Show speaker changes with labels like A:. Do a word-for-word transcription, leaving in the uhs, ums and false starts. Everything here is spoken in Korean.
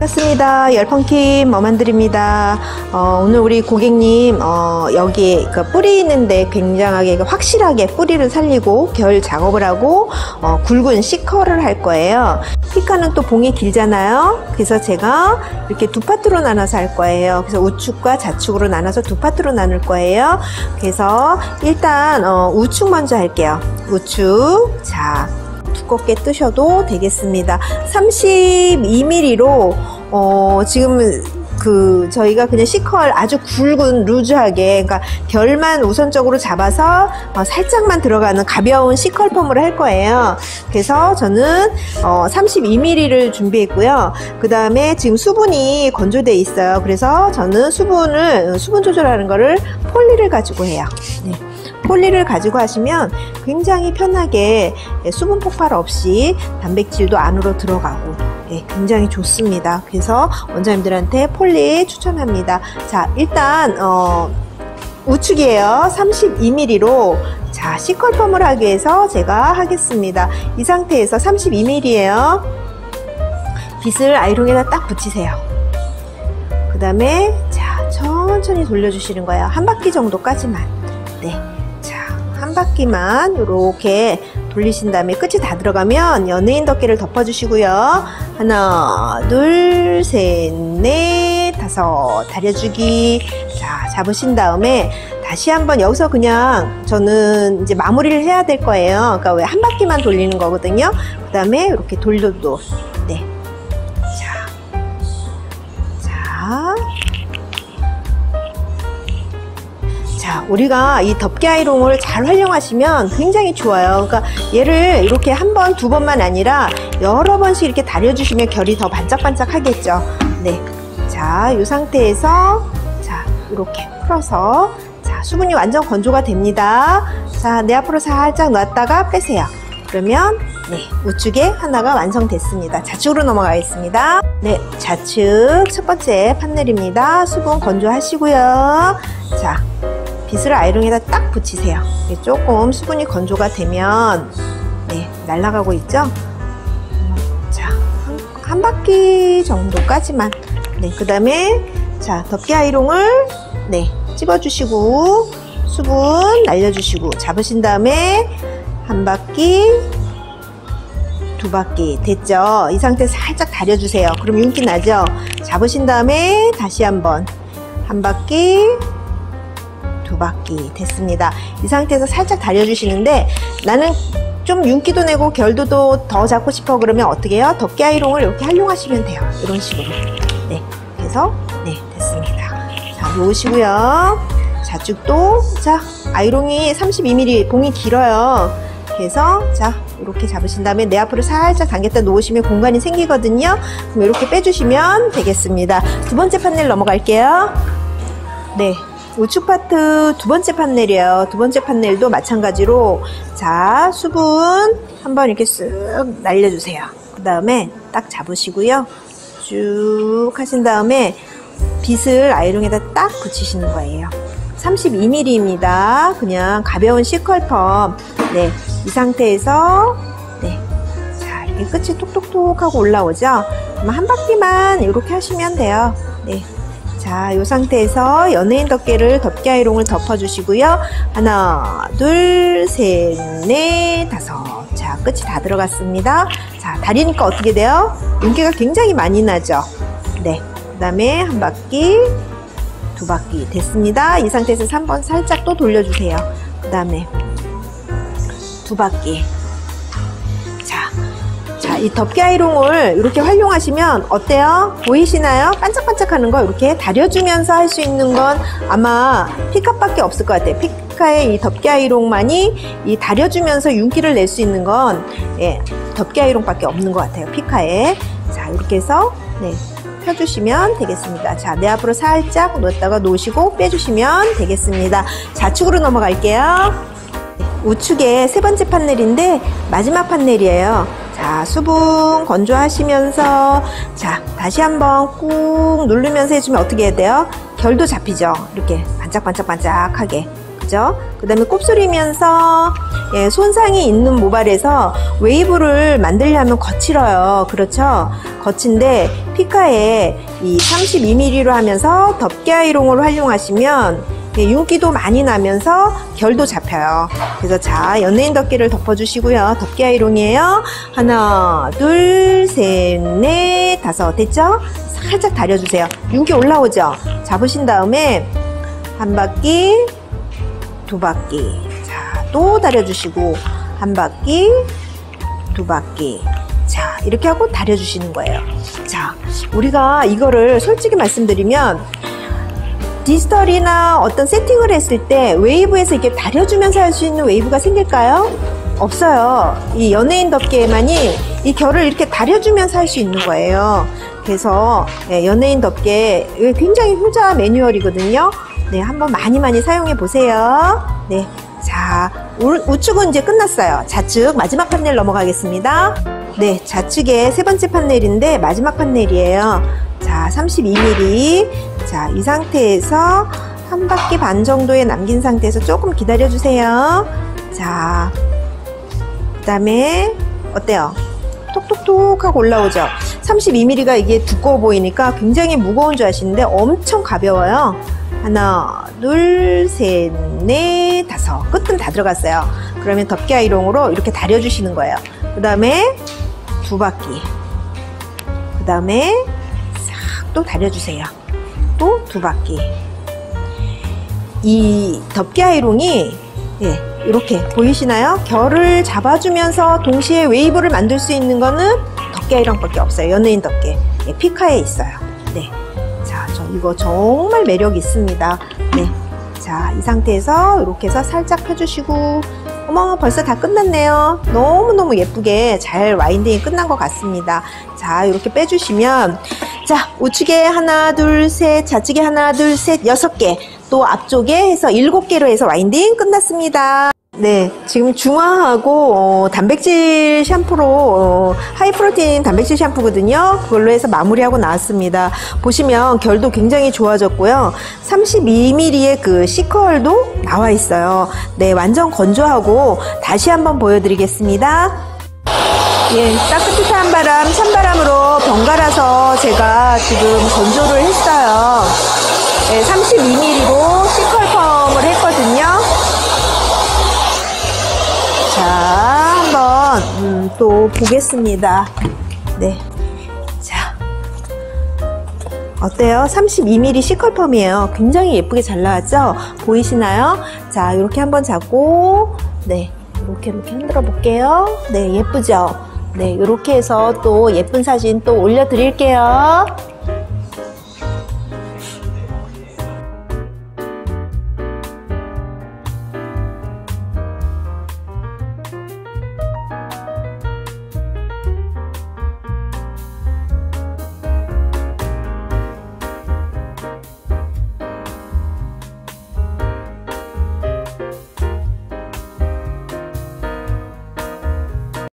A: 반갑습니다. 열펑킴 머만들입니다. 어, 오늘 우리 고객님 어, 여기에 그 뿌리 있는데 굉장하게 확실하게 뿌리를 살리고 결 작업을 하고 어, 굵은 C컬을 할 거예요. 피카는 또 봉이 길잖아요. 그래서 제가 이렇게 두 파트로 나눠서 할 거예요. 그래서 우측과 좌측으로 나눠서 두 파트로 나눌 거예요. 그래서 일단 어, 우측 먼저 할게요. 우측. 자, 두껍게 뜨셔도 되겠습니다. 삼십이 밀리미터로 어, 지금 그 저희가 그냥 C컬 아주 굵은 루즈하게, 그러니까 결만 우선적으로 잡아서 어, 살짝만 들어가는 가벼운 C컬 펌을 할 거예요. 그래서 저는 어, 삼십이 밀리미터를 준비했고요. 그 다음에 지금 수분이 건조돼 있어요. 그래서 저는 수분을 수분 조절하는 거를 폴리를 가지고 해요. 네. 폴리를 가지고 하시면 굉장히 편하게 수분 폭발 없이 단백질도 안으로 들어가고 굉장히 좋습니다. 그래서 원장님들한테 폴리 추천합니다. 자, 일단 어, 우측이에요. 삼십이 밀리미터로 자, C컬 펌을 하기 위해서 제가 하겠습니다. 이 상태에서 삼십이 밀리미터예요. 빗을 아이롱에다 딱 붙이세요. 그 다음에 자, 천천히 돌려주시는 거예요. 한 바퀴 정도까지만. 네. 한 바퀴만 이렇게 돌리신 다음에 끝이 다 들어가면 연예인 덮개를 덮어주시고요. 하나, 둘, 셋, 넷, 다섯, 다려주기. 자, 잡으신 다음에 다시 한번 여기서 그냥 저는 이제 마무리를 해야 될 거예요. 그러니까 왜 한 바퀴만 돌리는 거거든요. 그 다음에 이렇게 돌려도 네. 자, 자. 자, 우리가 이 덮개 아이롱을 잘 활용하시면 굉장히 좋아요. 그러니까 얘를 이렇게 한 번, 두 번만 아니라 여러 번씩 이렇게 다려주시면 결이 더 반짝반짝 하겠죠. 네. 자, 이 상태에서 자, 이렇게 풀어서 자, 수분이 완전 건조가 됩니다. 자, 내 앞으로 살짝 놨다가 빼세요. 그러면 네, 우측에 하나가 완성됐습니다. 좌측으로 넘어가겠습니다. 네, 좌측 첫 번째 판넬입니다. 수분 건조하시고요. 자, 빗을 아이롱에다 딱 붙이세요. 조금 수분이 건조가 되면 네, 날아가고 있죠. 자, 한, 한 바퀴 정도까지만. 네, 그 다음에 자, 덮개 아이롱을 네, 집어주시고 수분 날려주시고 잡으신 다음에 한 바퀴, 두 바퀴 됐죠. 이 상태에서 살짝 다려주세요. 그럼 윤기 나죠. 잡으신 다음에 다시 한번 한 바퀴, 두 바퀴 됐습니다. 이 상태에서 살짝 다려주시는데 나는 좀 윤기도 내고 결도도 더 잡고 싶어 그러면 어떻게 해요? 덮개 아이롱을 이렇게 활용하시면 돼요. 이런 식으로. 네, 그래서 네, 됐습니다. 자, 놓으시고요. 좌측도 자, 아이롱이 삼십이 밀리미터 봉이 길어요. 그래서 자, 이렇게 잡으신 다음에 내 앞으로 살짝 당겼다 놓으시면 공간이 생기거든요. 그럼 이렇게 빼주시면 되겠습니다. 두 번째 판넬 넘어갈게요. 네. 우측 파트 두 번째 판넬이에요. 두 번째 판넬도 마찬가지로 자, 수분 한번 이렇게 쓱 날려주세요. 그 다음에 딱 잡으시고요. 쭉 하신 다음에 빗을 아이롱에다 딱 붙이시는 거예요. 삼십이 밀리미터입니다. 그냥 가벼운 C컬 펌. 네, 이 상태에서 네, 자, 이렇게 끝이 톡톡톡 하고 올라오죠. 그럼 한 바퀴만 이렇게 하시면 돼요. 네. 자, 이 상태에서 연예인 덮개를 덮개 아이롱을 덮어주시고요. 하나, 둘, 셋, 넷, 다섯. 자, 끝이 다 들어갔습니다. 자, 다리니까 어떻게 돼요? 윤기가 굉장히 많이 나죠. 네, 그 다음에 한 바퀴, 두 바퀴 됐습니다. 이 상태에서 한 번 살짝 또 돌려주세요. 그 다음에 두 바퀴. 자, 자, 이 덮개 아이롱을 이렇게 활용하시면 어때요? 보이시나요? 반짝반짝하는 거 이렇게 다려주면서 할 수 있는 건 아마 피카밖에 없을 것 같아요. 피카의 이 덮개 아이롱만이 이 다려주면서 윤기를 낼 수 있는 건 예, 덮개 아이롱밖에 없는 것 같아요. 피카에. 자, 이렇게 해서 네, 펴주시면 되겠습니다. 자, 내 앞으로 살짝 놓았다가 놓으시고 빼주시면 되겠습니다. 좌측으로 넘어갈게요. 우측에 세 번째 판넬인데 마지막 판넬이에요. 자, 수분 건조하시면서 자, 다시 한번 꾹 누르면서 해주면 어떻게 해야 돼요? 결도 잡히죠. 이렇게 반짝반짝반짝하게. 그죠? 그 다음에 곱슬이면서 예, 손상이 있는 모발에서 웨이브를 만들려면 거칠어요. 그렇죠? 거친데 피카에 이 삼십이 밀리미터로 하면서 덮개 아이롱으로 활용하시면 예, 윤기도 많이 나면서 결도 잡혀요. 그래서 자, 연예인 덮개를 덮어주시고요. 덮개 아이롱이에요. 하나, 둘, 셋, 넷, 다섯. 됐죠? 살짝 다려주세요. 윤기 올라오죠? 잡으신 다음에 한 바퀴, 두 바퀴. 자, 또 다려주시고 한 바퀴, 두 바퀴. 자, 이렇게 하고 다려주시는 거예요. 자, 우리가 이거를 솔직히 말씀드리면 디지털이나 어떤 세팅을 했을 때 웨이브에서 이렇게 다려주면서 할 수 있는 웨이브가 생길까요? 없어요. 이 연예인 덮개만이 이 결을 이렇게 다려주면서 할 수 있는 거예요. 그래서 연예인 덮개 굉장히 효자 매뉴얼이거든요. 네, 한번 많이 많이 사용해 보세요. 네, 자, 우측은 이제 끝났어요. 좌측 마지막 판넬 넘어가겠습니다. 네, 좌측의 세 번째 판넬인데 마지막 판넬이에요. 자, 삼십이 밀리미터. 자, 이 상태에서 한 바퀴 반 정도에 남긴 상태에서 조금 기다려 주세요. 자, 그 다음에 어때요? 톡톡톡 하고 올라오죠? 삼십이 밀리미터가 이게 두꺼워 보이니까 굉장히 무거운 줄 아시는데 엄청 가벼워요. 하나, 둘, 셋, 넷, 다섯. 끝은 다 들어갔어요. 그러면 덮개 아이롱으로 이렇게 다려주시는 거예요. 그 다음에 두 바퀴. 그 다음에 싹 또 다려주세요. 또 두 바퀴. 이 덮개 아이롱이 예, 이렇게 보이시나요? 결을 잡아주면서 동시에 웨이브를 만들 수 있는 거는 덮개 아이롱밖에 없어요. 연예인 덮개. 예, 피카에 있어요. 네. 자, 저 이거 정말 매력 있습니다. 네. 자, 이 상태에서 이렇게 해서 살짝 펴주시고, 어머, 벌써 다 끝났네요. 너무너무 예쁘게 잘 와인딩이 끝난 것 같습니다. 자, 이렇게 빼주시면, 자, 우측에 하나, 둘, 셋, 좌측에 하나, 둘, 셋, 여섯 개, 또 앞쪽에 해서 일곱 개로 해서 와인딩 끝났습니다. 네, 지금 중화하고 어, 단백질 샴푸로 어, 하이프로틴 단백질 샴푸거든요. 그걸로 해서 마무리하고 나왔습니다. 보시면 결도 굉장히 좋아졌고요. 삼십이 밀리미터의 그 C컬도 나와 있어요. 네, 완전 건조하고 다시 한번 보여드리겠습니다. 예, 따뜻한 바람, 찬바람으로 번갈아서 제가 지금 건조를 했어요. 네, 삼십이 밀리미터로 C컬 펌을 했거든요. 자, 한번 음, 또 보겠습니다. 네, 자, 어때요? 삼십이 밀리미터 C컬 펌이에요. 굉장히 예쁘게 잘 나왔죠? 보이시나요? 자, 이렇게 한번 잡고, 네, 이렇게 이렇게 흔들어 볼게요. 네, 예쁘죠? 네, 이렇게 해서 또 예쁜 사진 또 올려드릴게요.